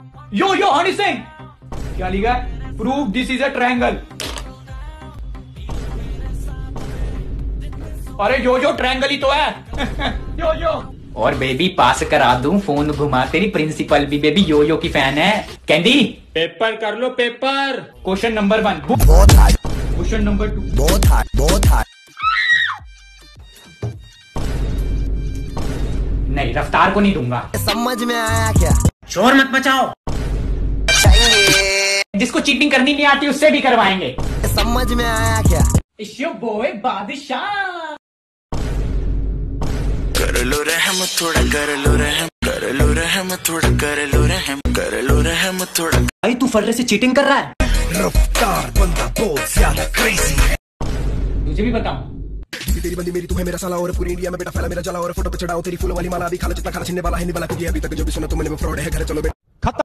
यो हनी सिंह क्या लिखा है? Prove this is a triangle. अरे यो ट्रायंगल ही तो है। यो और बेबी पास करा दूं, फोन घुमा, तेरी प्रिंसिपल भी बेबी यो की फैन है। कैंडी पेपर कर लो पेपर। क्वेश्चन नंबर 1 बहुत हार्ड, क्वेश्चन नंबर 2 बहुत हार्ड, बहुत हार्ड। नहीं, रफ्तार को नहीं दूंगा। समझ में आया क्या? शोर मत मचाओ। जिसको चीटिंग करनी नहीं आती उससे भी करवाएंगे। समझ में आया क्या? इट्स योर बॉय बादशाह। कर लो रहम थोड़ा, कर लो रहम, कर लो रहम थोड़ा, कर लो रहम, कर लो रहम थोड़ा। भाई तू फर्रे से चीटिंग कर रहा है। रफ्तार बंदा बहुत ज्यादा क्रेजी है। तुझे भी बताऊं, तेरी बंदी मेरी, तू है मेरा साला, और पूरी इंडिया में बेटा फैला मेरा जला, और फोटो पे चढ़ाओ तेरी फूलों वाली माला। अभी खाला जितना खाना छीनने वाला है नहीं वाला, क्योंकि अभी तक जो भी सुना तुमने वो फ्रॉड है। घर चलो बेटा।